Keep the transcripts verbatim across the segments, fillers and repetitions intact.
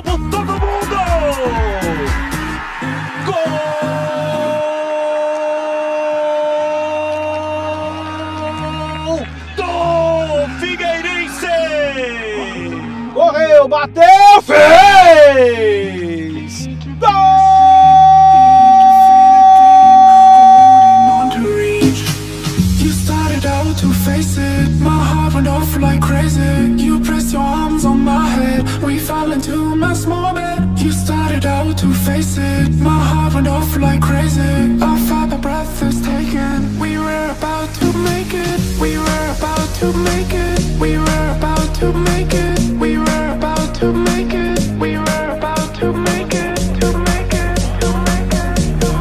Passou por todo mundo! Gol do Figueirense! Correu, bateu, fez! Gol! To face it, my heart went off like crazy. You pressed your arms on my head, we fell into my small bed. You started out to face it, my heart went off like crazy. I felt my breath is taken. We were about to make it, we were about to make it, we were about to make it, we were about to make it, we were about to make it, to make it, to make it, to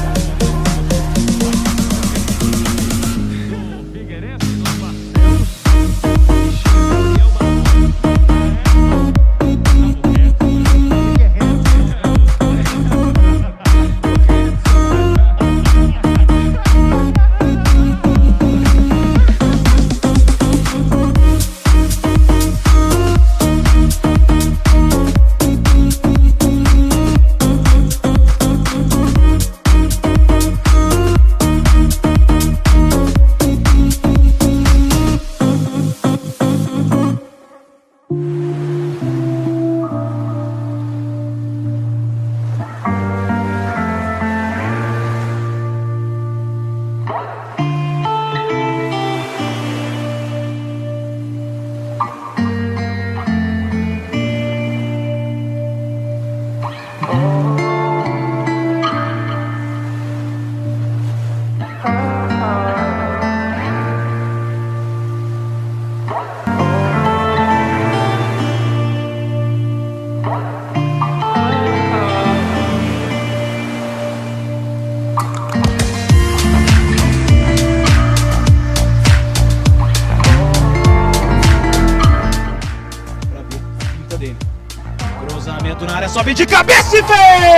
Cruzamento na área, sobe de cabeça e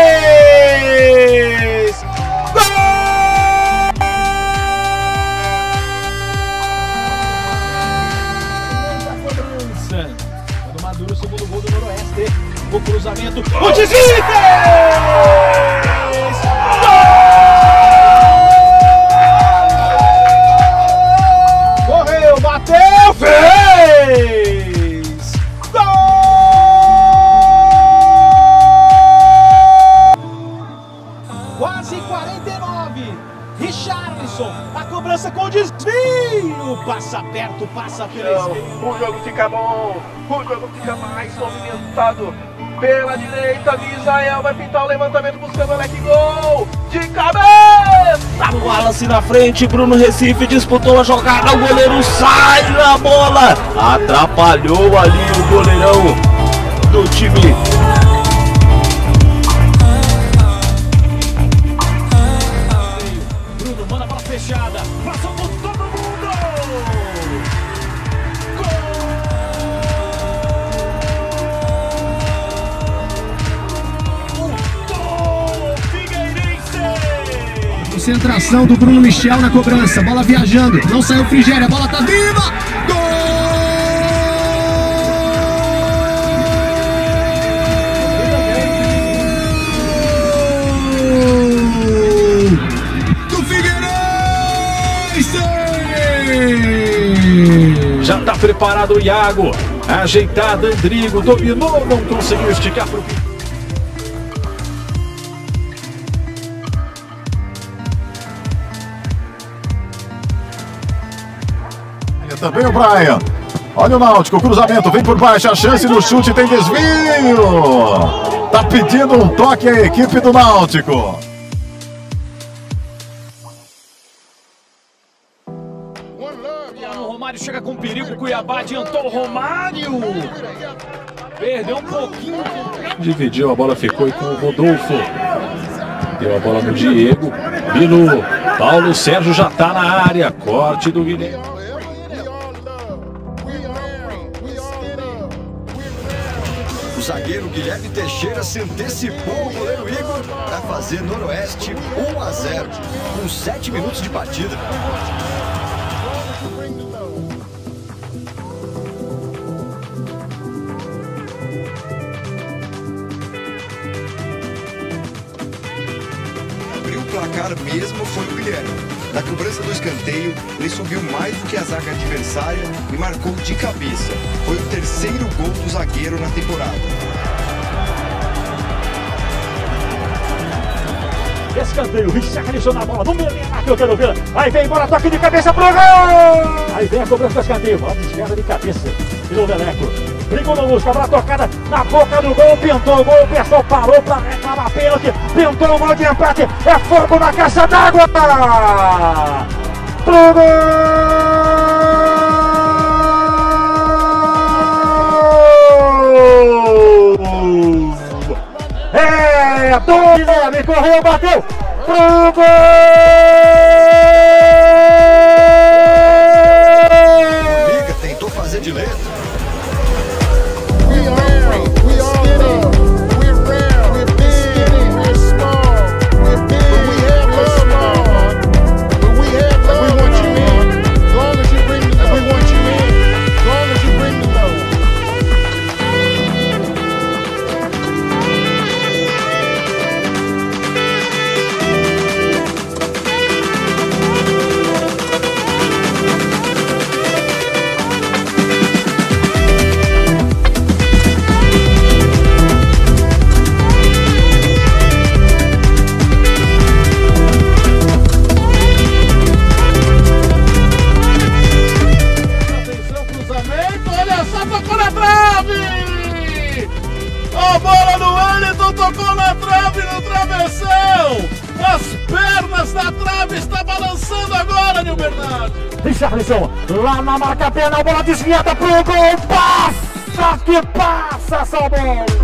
fez! Gol! Quando Maduro, segundo gol do Noroeste. O cruzamento, o desvio e fez! Gol! Correu, bateu, fez! Quase quarenta e nove, Richarlison, a cobrança com desvio, passa perto, passa pela esquerda. O jogo fica bom, o jogo fica mais movimentado. Pela direita, Misael vai pintar o levantamento buscando o leque, gol de cabeça. O Wallace na frente, Bruno Recife disputou a jogada, o goleiro sai na bola, atrapalhou ali o goleirão do time. Fechada, passou por todo mundo! Gol do Figueirense! Concentração do Bruno Michel na cobrança, bola viajando, não saiu Frigéria, a bola tá viva! Gol! Já tá preparado o Iago, ajeitado Andrigo, dominou, não conseguiu esticar pro fim. Também o Brian. Olha o Náutico, o cruzamento vem por baixo, a chance no chute, tem desvio. Tá pedindo um toque a equipe do Náutico. O Romário chega com perigo, Cuiabá adiantou o Romário. Perdeu um pouquinho. Dividiu, a bola ficou com o Rodolfo. Deu a bola no Diego. Bilu. Paulo Sérgio já tá na área. Corte do Guilherme. O zagueiro Guilherme Teixeira se antecipou ao goleiro Igor para fazer Noroeste um a zero, com sete minutos de partida. placar mesmo foi o Guilherme. Na cobrança do escanteio, ele subiu mais do que a zaga adversária e marcou de cabeça. Foi o terceiro gol do zagueiro na temporada. Escanteio, Richarlison na bola, no meio que eu quero ver. Aí vem, bola, toque de cabeça pro gol! Aí vem a cobrança do escanteio, bola desviada de cabeça. Virou o Leleco. Brigou no Lusca, bola tocada na boca do gol, pintou o gol, o pessoal parou pra reclamar pênalti, pintou o gol de empate, é fogo na caixa d'água! Pro gol! É, dois, Guilherme, correu, bateu, pro gol! Liga, tentou fazer de letra. A bola do Wellington tocou na trave, no travessão. As pernas da trave está balançando agora, Nil Bernardi. Richarlison, lá na marca pena, a bola desviada pro gol. Passa que passa, Salmão.